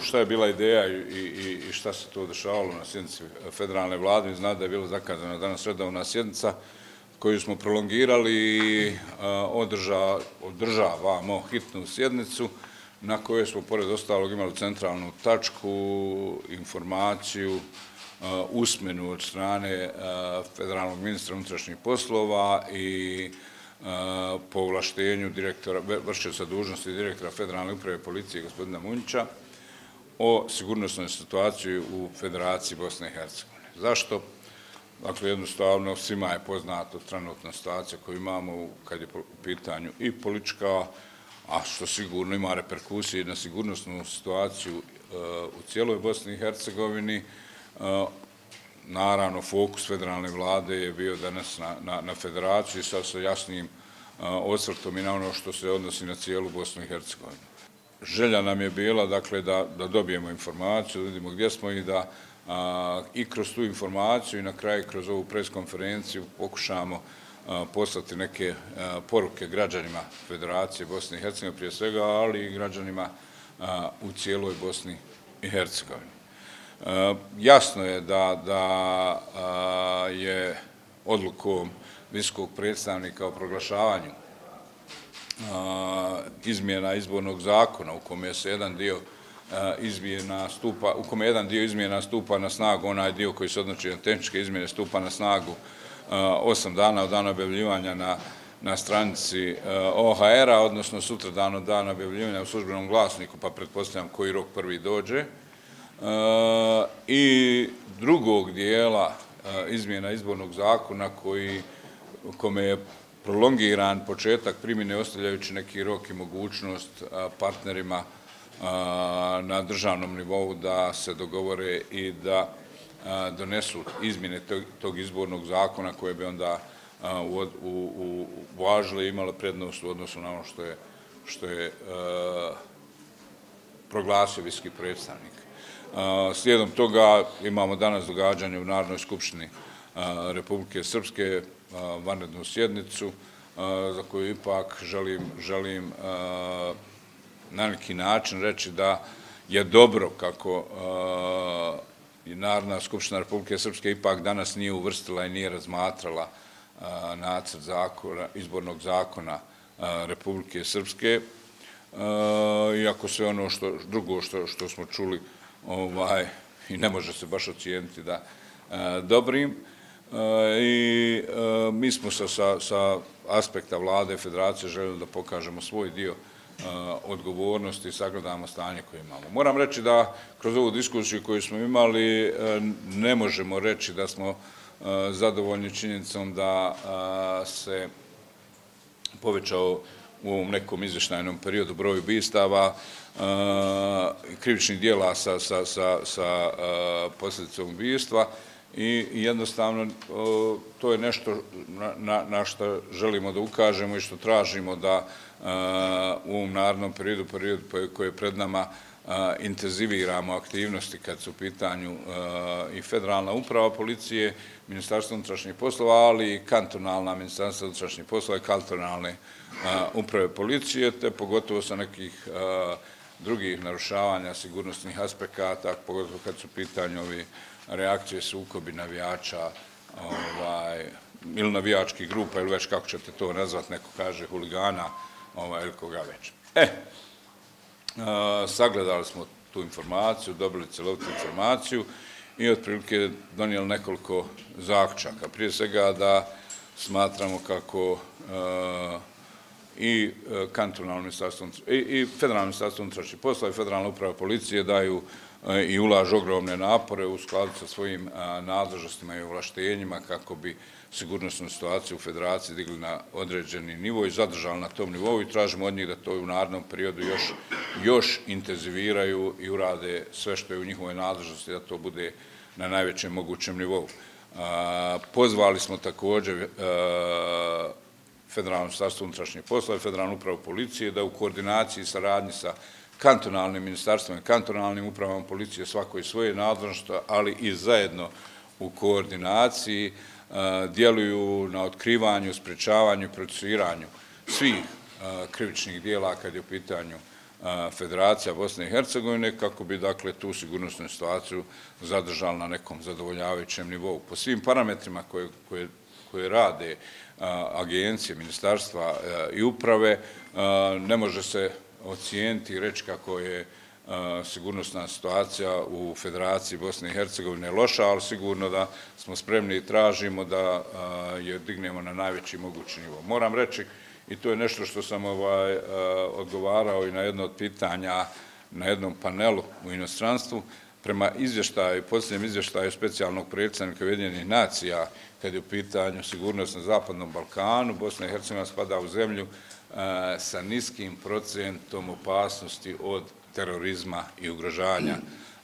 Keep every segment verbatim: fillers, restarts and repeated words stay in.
šta je bila ideja i šta se to dešavalo na sjednici federalne vlade. Znate da je bila zakazana danas redovna sjednica koju smo prolongirali i održavamo hitnu sjednicu na kojoj smo pored ostalog imali centralnu tačku, informaciju, usmenu od strane federalnog ministra unutrašnjih poslova i po ovlaštenju vršioca dužnosti direktora Federalne uprave policije gospodina Munjića o sigurnosnoj situaciji u Federaciji Bosne i Hercegovine. Zašto? Dakle, jednostavno svima je poznato trenutna situacija koju imamo kad je u pitanju i politička, a što sigurno ima reperkusije na sigurnosnu situaciju u cijeloj Bosni i Hercegovini. Naravno, fokus federalne vlade je bio danas na federaciju sa jasnim osvrtom i na ono što se odnosi na cijelu Bosnu i Hercegovinu. Želja nam je bila, dakle, da dobijemo informaciju, da vidimo gdje smo i da i kroz tu informaciju i na kraju kroz ovu preskonferenciju pokušamo poslati neke poruke građanima Federacije Bosne i Hercegovine prije svega, ali i građanima u cijeloj Bosni i Hercegovini. Jasno je da je odlukom visokog predstavnika o proglašavanju izmjena izbornog zakona u kome se jedan dio izmjena stupa, u kome jedan dio izmjena stupa na snagu, onaj dio koji se odnosi na tehničke izmjene stupa na snagu osam dana od dana objavljivanja na stranici O H R-a, odnosno sutra dan od dana objavljivanja u službenom glasniku, pa pretpostavljam koji rok prvi dođe. I drugog dijela izmjena izbornog zakona kome je prolongiran početak primjene ostavljajući neki rok i mogućnost partnerima na državnom nivou da se dogovore i da donesu izmjene tog izbornog zakona koje bi onda uvažile i imale prednost u odnosu na ono što je proglasio visoki predstavnik. Slijedom toga imamo danas događanje u Narodnoj skupštini Republike Srpske, vanrednu sjednicu, za koju ipak želim na neki način reći da je dobro kako Narodna skupština Republike Srpske ipak danas nije uvrstila i nije razmatrala nacrt izbornog zakona Republike Srpske, iako sve ono drugo što smo čuli i ne može se baš ocijeniti da dobrim. I mi smo sa aspekta vlade Federacije željeli da pokažemo svoj dio odgovornosti i sagledamo stanje koje imamo. Moram reći da kroz ovu diskusiju koju smo imali ne možemo reći da smo zadovoljni činjenicom da se povećao u ovom nekom izvještajnom periodu broj ubistava, krivičnih dijela sa posljedicom ubistva i jednostavno to je nešto na što želimo da ukažemo i što tražimo da u ovom narednom periodu, periodu koji je pred nama, intenziviramo aktivnosti kad su u pitanju i federalna uprava policije, Ministarstvo unutrašnjih poslova, ali i kantonalna Ministarstva unutrašnjih poslova i kantonalne uprave policije, te pogotovo sa nekih drugih narušavanja sigurnosnih aspekata, pogotovo kad su u pitanju ovi reakcije sukobi navijača ili navijačkih grupa ili već kako ćete to nazvati, neko kaže huligana ili koga već. E, sagledali smo tu informaciju, dobili celovitu informaciju i otprilike donijeli nekoliko zaključaka. Prije svega da smatramo kako i kantonalno ministarstvo i federalno ministarstvo unutrašnjih poslova i federalna uprava policije daju i ulažu ogromne napore u skladu sa svojim nadležnostima i ovlaštenjima kako bi sigurnosnu situaciju u Federaciji digli na određeni nivo i zadržali na tom nivou i tražimo od njih da to u narednom periodu još intenziviraju i urade sve što je u njihovoj nadležnosti da to bude na najvećem mogućem nivou. Pozvali smo također Federalno ministarstvo unutrašnjih poslova i Federalnu upravu policije da u koordinaciji i saradnji sa kantonalnim ministarstvom i kantonalnim upravama policije svako iz svoje nadležnosti, ali i zajedno u koordinaciji djeluju na otkrivanju, sprečavanju i procesuiranju svih krivičnih dijela kad je u pitanju Federacija Bosne i Hercegovine kako bi dakle tu sigurnosnu situaciju zadržala na nekom zadovoljavajućem nivou. Po svim parametrima koje, koje, koje rade agencije, ministarstva i uprave ne može se ocijeniti i reći kako je sigurnosna situacija u Federaciji Bosne i Hercegovine loša, ali sigurno da smo spremni i tražimo da je dignemo na najveći mogući nivo. Moram reći, i to je nešto što sam ovaj, odgovarao i na jedno od pitanja na jednom panelu u inostranstvu, prema izvještaju, posljednjem izvještaju specijalnog predstavnika Ujedinjenih nacija, kad je u pitanju sigurnost na Zapadnom Balkanu, Bosna i Hercegovina spada u zemlju sa niskim procentom opasnosti od terorizma i ugrožavanja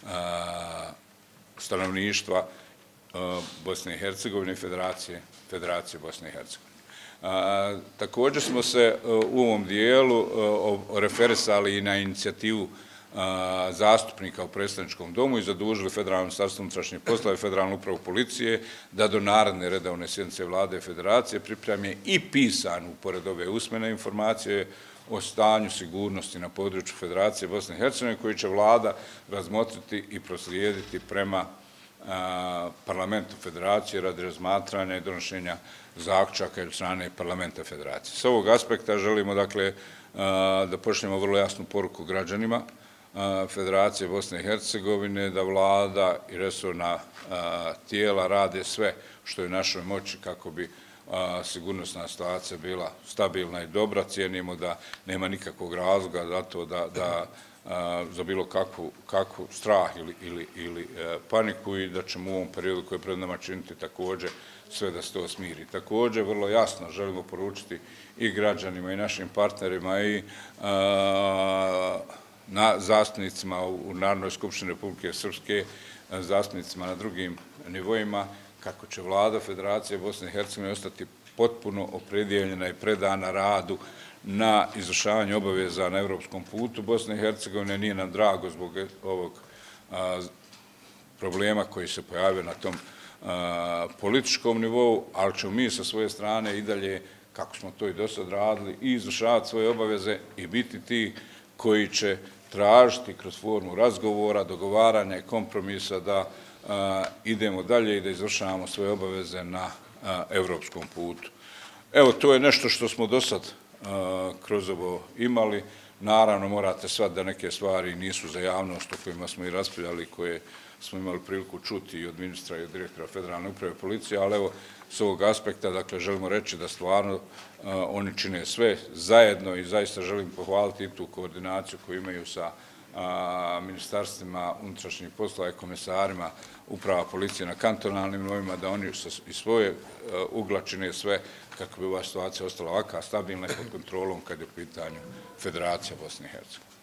stanovništva Bosne i Hercegovine i Federacije, Federacije Bosne i Hercegovine. Također smo se u ovom dijelu referisali i na inicijativu zastupnika u predstavničkom domu i zadužili Federalno ministarstvo unutrašnjih poslova i Federalnu upravu policije da do naredne redovne sjednice Vlade Federacije pripreme i pisanu, pored ove usmene informacije, o stanju sigurnosti na području Federacije Bosne i Hercegovine, koji će Vlada razmotriti i proslijediti prema Parlamentu Federacije radi razmatranja i donošenja zaključaka od strane Parlamenta Federacije. S ovog aspekta želimo dakle da pošaljemo vrlo jasnu poruku građanima Federacije Bosne i Hercegovine, da Vlada i resorna tijela rade sve što je u našoj moći kako bi sigurnosna situacija bila stabilna i dobra. Cijenimo da nema nikakvog razloga za to da, da za bilo kakvu, kakvu strah ili, ili, ili paniku i da ćemo u ovom periodu koji je pred nama činiti također sve da se to smiri. Također, vrlo jasno želimo poručiti i građanima i našim partnerima i a, na zastupnicima u Narodnoj skupštini Republike Srpske, zastupnicima na drugim nivoima, kako će Vlada Federacije Bosne i Hercegovine ostati potpuno opredijeljena i predana radu na izvršavanje obaveza na evropskom putu Bosne i Hercegovine. Nije nam drago zbog ovog a, problema koji se pojavio na tom a, političkom nivou, ali ćemo mi sa svoje strane i dalje, kako smo to i do sad radili, i izvršavati svoje obaveze i biti ti koji će tražiti kroz formu razgovora, dogovaranja i kompromisa da a, idemo dalje i da izvršavamo svoje obaveze na a, evropskom putu. Evo, to je nešto što smo do sad kroz ovo imali. Naravno, morate shvatiti da neke stvari nisu za javnost o kojima smo i raspravljali, koje smo imali priliku čuti i od ministra i od direktora Federalne uprave policije, ali evo, s ovog aspekta, dakle, želimo reći da stvarno oni čine sve zajedno i zaista želim pohvaliti i tu koordinaciju koju imaju sa ministarstvima unutrašnjih poslova i komisarima uprava policije na kantonalnim nivoima, da oni iz svoje ugla čine sve kako bi ova situacija ostala ovakva stabilna i pod kontrolom kad je u pitanju Federacija Bosne i Hercegovine.